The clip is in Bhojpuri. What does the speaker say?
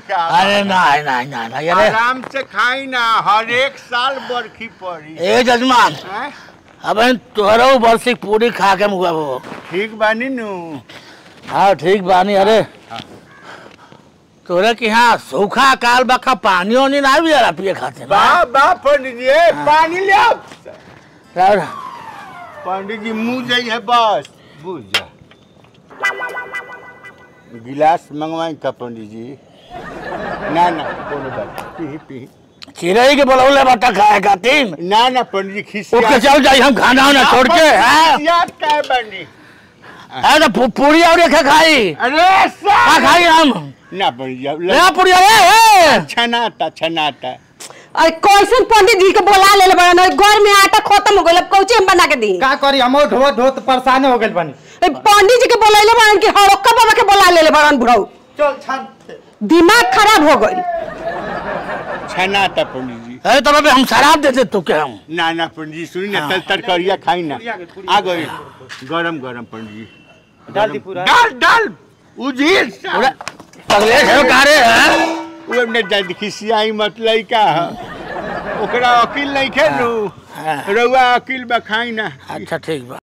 का। अरे नहीं अरे आराम से खाई ना, हर एक साल बरखी पड़ी। ए जजमान अब तोहरा बरसी पूरी खा के मुआ वो ठीक बानी नु। हाँ ठीक बानी। अरे तोरे के यहाँ सूखा काल बखा पानी वानी ना भी जरा पिए खाते बा पंडित जी पानी ले आओ। ना पंडित जी मुँह जाई है बस बुझ जा। गिलास मंगवाई का पंडित जी? ना कोनो बात पी चिड़ै के बोलौले बटा खाए खातिर। ना पंडित जी खिसिया ओके चल जाई हम खाना ना छोड़ के। याद काय बनी अरे पूरी और खाई। अरे का खाई हम ना पंडित जी ले पूरी ए छनाता अरे कैसन पंडित जी के बोला ले बड़न घर में आटा खत्म हो गइल अब कौचे हम बना के दी का करी हम ढोत परेशान हो गइल बनी। पंडित जी के बोलैले बड़न कि हड़क्का बाबा के बोला ले बड़न बुढ़ऊ चल छान दिमाग खराब हो गइल। छनाता पंडित जी। अरे तब अबे हम शराब देते तो क्या हम ना पंडित जी सुनी ना तरकरिया खाई ना आ गई गरम पंडित जी डाल दी पूरा डाल उजीर पगले से कारे हैं ओने जल्दी खिसियाई मत लइका ओकरा अकिल नहीं खेलू रउआ अकिल बा खाई ना। अच्छा ठीक बा।